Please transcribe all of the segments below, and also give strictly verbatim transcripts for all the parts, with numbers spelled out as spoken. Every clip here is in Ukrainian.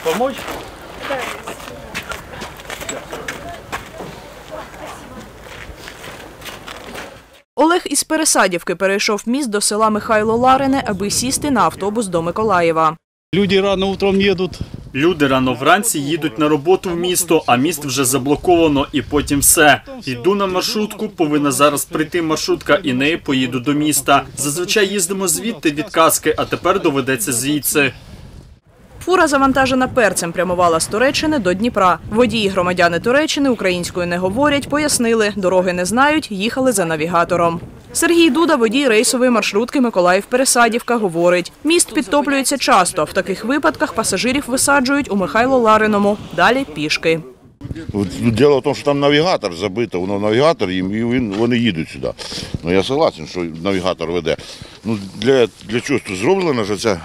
Помочь? Олег із Пересадівки перейшов міст до села Михайло-Ларине, аби сісти на автобус до Миколаєва. Люди рано утром їдуть. Люди рано вранці їдуть на роботу в місто, а міст вже заблоковано і потім все. Йду на маршрутку, повинна зараз прийти маршрутка і нею поїду до міста. Зазвичай їздимо звідти від Каски, а тепер доведеться звідси. Фура, завантажена перцем, прямувала з Туреччини до Дніпра. Водії громадяни Туреччини українською не говорять, пояснили, дороги не знають, їхали за навігатором. Сергій Дуда, водій рейсової маршрутки Миколаїв-Пересадівка, говорить, міст підтоплюється часто. В таких випадках пасажирів висаджують у Михайло-Лариному, далі пішки. Діло в тому, що там навігатор забито, воно навігатор, і вони їдуть сюди. Ну, я згоден, що навігатор веде. Ну, для, для чого тут зроблена ж ця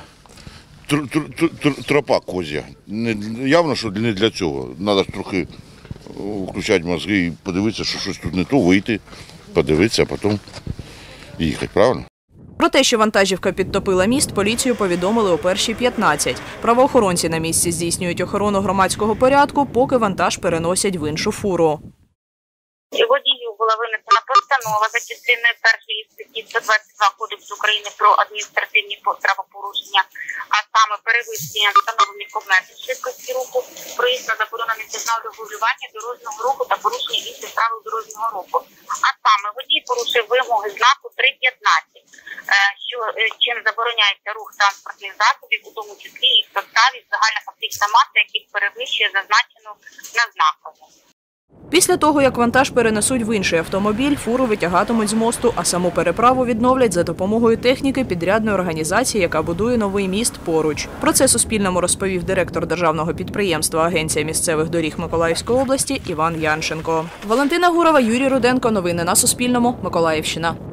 тропа козя? Явно, що не для цього. Треба трохи включати мозги і подивитися, що щось тут не то, вийти, подивитися, а потім їхати, правильно? Про те, що вантажівка підтопила міст, поліцію повідомили о першій п'ятнадцять. Правоохоронці на місці здійснюють охорону громадського порядку, поки вантаж переносять в іншу фуру. Водію була винесена постанова за частиною першої статті сто двадцять два Кодексу України про адміністративні правопорушення, а саме перевищення встановлених обмежень швидкості руху, проїзд на заборонений сигнал регулювання дорожнього руху та порушення інших правил дорожнього руху. А саме водій порушив вимоги знаку три п'ятнадцять, що чим забороняється рух транспортних засобів, у тому числі і в составі загальна фактична маса, яких перевищує зазначену на знакову. Після того, як вантаж перенесуть в інший автомобіль, фуру витягатимуть з мосту, а саму переправу відновлять за допомогою техніки підрядної організації, яка будує новий міст поруч. Про це Суспільному розповів директор державного підприємства Агенція місцевих доріг Миколаївської області Іван Янченко. Валентина Гурова, Юрій Руденко. Новини на Суспільному. Миколаївщина.